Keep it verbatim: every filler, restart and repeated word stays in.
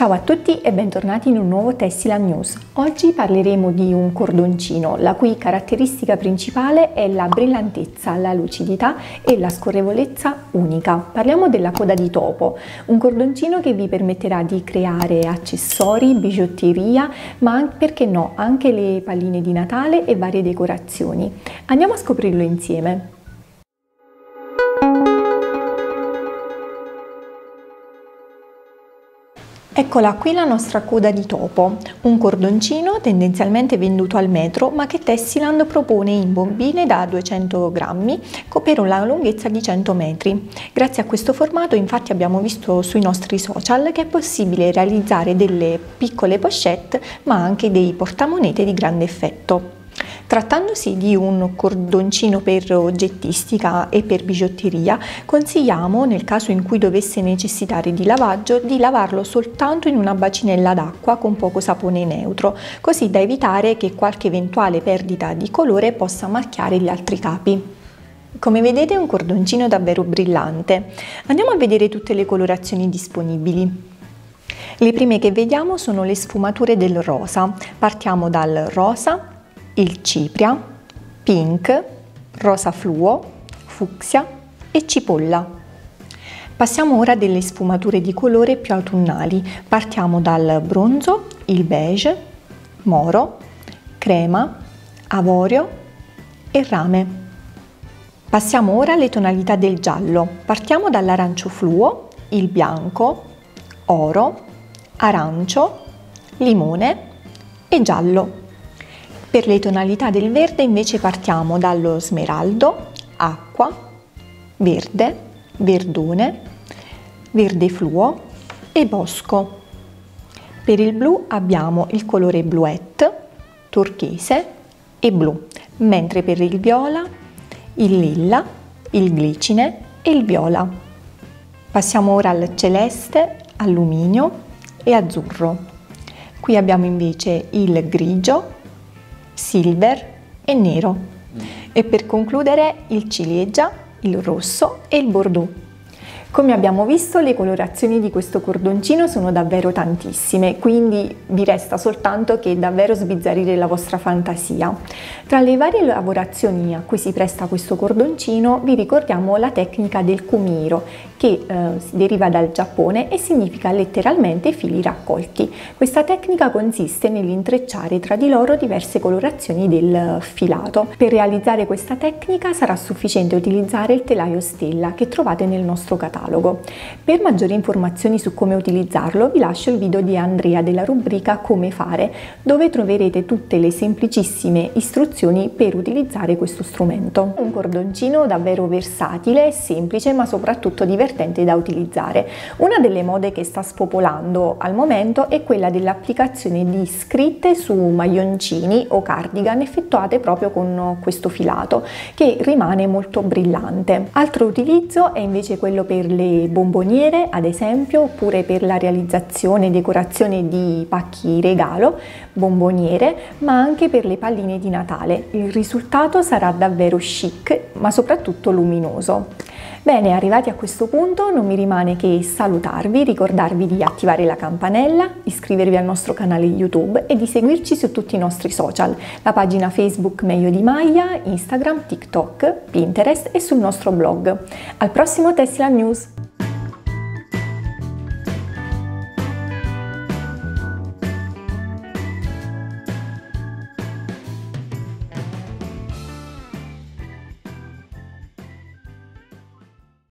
Ciao a tutti e bentornati in un nuovo Tessiland News. Oggi parleremo di un cordoncino, la cui caratteristica principale è la brillantezza, la lucidità e la scorrevolezza unica. Parliamo della coda di topo, un cordoncino che vi permetterà di creare accessori, bigiotteria, ma anche, perché no, anche le palline di Natale e varie decorazioni. Andiamo a scoprirlo insieme. Eccola qui la nostra coda di topo, un cordoncino tendenzialmente venduto al metro ma che Tessiland propone in bombine da duecento grammi per una lunghezza di cento metri. Grazie a questo formato infatti abbiamo visto sui nostri social che è possibile realizzare delle piccole pochette ma anche dei portamonete di grande effetto. Trattandosi di un cordoncino per oggettistica e per bigiotteria, consigliamo, nel caso in cui dovesse necessitare di lavaggio, di lavarlo soltanto in una bacinella d'acqua con poco sapone neutro, così da evitare che qualche eventuale perdita di colore possa macchiare gli altri capi. Come vedete è un cordoncino davvero brillante. Andiamo a vedere tutte le colorazioni disponibili. Le prime che vediamo sono le sfumature del rosa. Partiamo dal rosa, il cipria, pink, rosa fluo, fucsia e cipolla. Passiamo ora delle sfumature di colore più autunnali. Partiamo dal bronzo, il beige, moro, crema, avorio e rame. Passiamo ora alle tonalità del giallo. Partiamo dall'arancio fluo, il bianco, oro, arancio, limone e giallo. Per le tonalità del verde invece partiamo dallo smeraldo, acqua, verde, verdone, verde fluo e bosco. Per il blu abbiamo il colore bluette, turchese e blu, mentre per il viola, il lilla, il glicine e il viola. Passiamo ora al celeste, alluminio e azzurro. Qui abbiamo invece il grigio, silver e nero e per concludere il ciliegia, il rosso e il bordeaux. Come abbiamo visto le colorazioni di questo cordoncino sono davvero tantissime, quindi vi resta soltanto che davvero sbizzarrire la vostra fantasia. Tra le varie lavorazioni a cui si presta questo cordoncino vi ricordiamo la tecnica del kumiro che eh, deriva dal Giappone e significa letteralmente fili raccolti. Questa tecnica consiste nell'intrecciare tra di loro diverse colorazioni del filato. Per realizzare questa tecnica sarà sufficiente utilizzare il telaio Stella che trovate nel nostro catalogo. Per maggiori informazioni su come utilizzarlo vi lascio il video di Andrea della rubrica Come fare, dove troverete tutte le semplicissime istruzioni per utilizzare questo strumento. Un cordoncino davvero versatile, semplice ma soprattutto divertente da utilizzare. Una delle mode che sta spopolando al momento è quella dell'applicazione di scritte su maglioncini o cardigan effettuate proprio con questo filato che rimane molto brillante. Altro utilizzo è invece quello per le bomboniere, ad esempio, oppure per la realizzazione e decorazione di pacchi regalo, bomboniere, ma anche per le palline di Natale. Il risultato sarà davvero chic, ma soprattutto luminoso. Bene, arrivati a questo punto non mi rimane che salutarvi, ricordarvi di attivare la campanella, iscrivervi al nostro canale YouTube e di seguirci su tutti i nostri social, la pagina Facebook Meglio di Maglia, Instagram, TikTok, Pinterest e sul nostro blog. Al prossimo Tessiland News!